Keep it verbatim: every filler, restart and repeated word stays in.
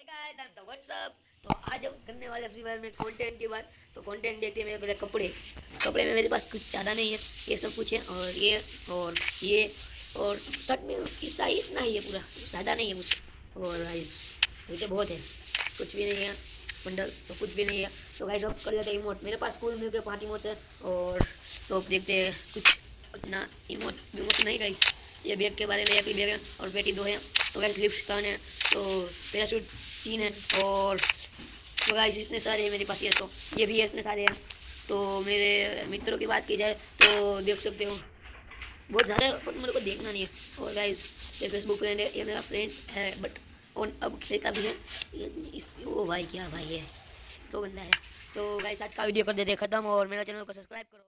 Guys, तो WhatsApp. तो आज हम करने वाले फ्री फायर में कंटेंट की बात। तो कंटेंट देखते हैं मेरे पहले कपड़े। कपड़े में मेरे पास कुछ ज़्यादा नहीं है, ये सब कुछ है। और ये और ये और शर्ट में उसकी साइज इतना ही है, पूरा ज़्यादा नहीं है कुछ। और गाइस मुझे बहुत है, कुछ भी नहीं है। बंडल तो कुछ भी नहीं है। तो गाइस अब कर लेते हैं इमोट। मेरे पास कुल मिलकर पाँच इमोट्स है। और तो अब देखते हैं कुछ उतना इमोट इमोट नहीं गाइस। ये बैग के बारे में एक ही बैग है और पेटी दो है। तो गाइस लिपस्टन है, तो पैराशूट तीन है। और तो गाइस इतने सारे हैं मेरे पास, ये तो ये भी इतने सारे हैं। तो मेरे मित्रों की बात की जाए तो देख सकते हो बहुत ज़्यादा, बट मेरे को देखना नहीं है। और गाइस ये फेसबुक फ्रेंड है, ये मेरा फ्रेंड है, बट ऑन अब खेलता भी है ये इस, ओ भाई क्या भाई है, तो बंदा है। तो गाइस आज का वीडियो कर देते खत्म और मेरा चैनल को सब्सक्राइब करो।